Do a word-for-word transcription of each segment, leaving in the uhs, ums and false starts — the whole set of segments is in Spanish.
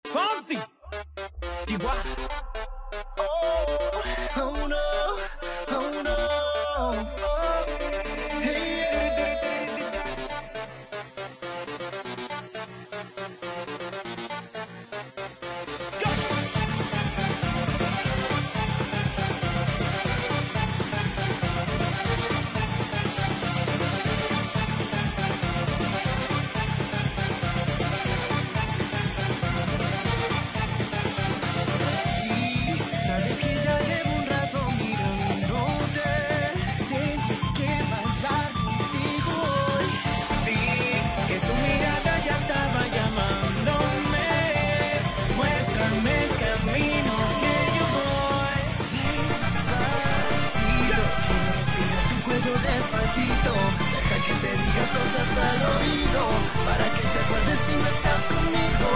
Fonsi. Chihuahua. Oh, oh no, oh no. Oh, hey, yeah. Despacito, deja que te diga cosas al oído, para que te acuerdes si no estás conmigo.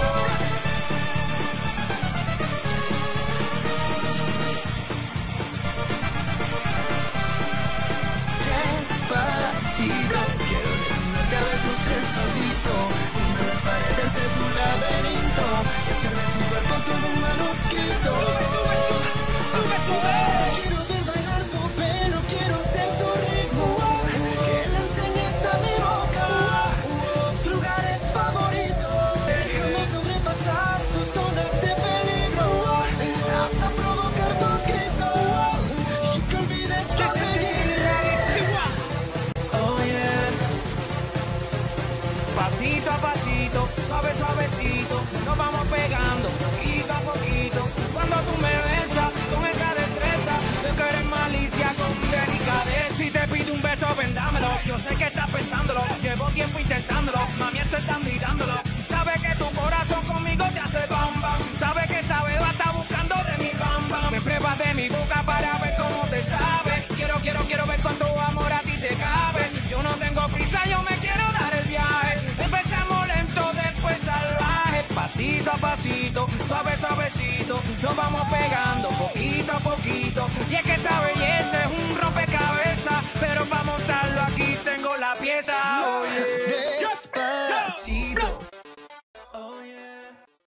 Despacito, quiero desnudarte a besos despacito, firmar las paredes de tu laberinto y hacer de tu cuerpo todo un manuscrito. Sube, sube, sube, sube, sube. Quiero ver bailar tu pelo, quiero ser tu ritmo, que le enseñes a mi boca tus lugares favoritos. Déjame sobrepasar tus zonas de peligro, hasta provocar tus gritos y que olvides tu apellido. Oh yeah. Pasito a pasito, suave suavecito, nos vamos pegando poquito a poquito. Cuando tú me besas con esa destreza, veo que eres malicia con delicadeza. Si te pido un beso, ven dámelo. Yo sé que estás pensándolo, llevo tiempo intentándolo. Mami, esto están mirándolo. Sabes que tu corazón conmigo te hace bam bam. Sabes que esa beba está buscando de mi bam bam. Me pruebas de mi boca para ver cómo te sabe. Quiero, quiero, quiero ver cuánto amor a ti te cabe. Yo no tengo prisa, yo me quiero dar el viaje. Empezamos lento, después salvaje. Pasito a pasito, suave suavecito, nos vamos pegando poquito a poquito. Y es que esa belleza es un rompecabezas, pero para montarlo aquí tengo la pieza. Oye.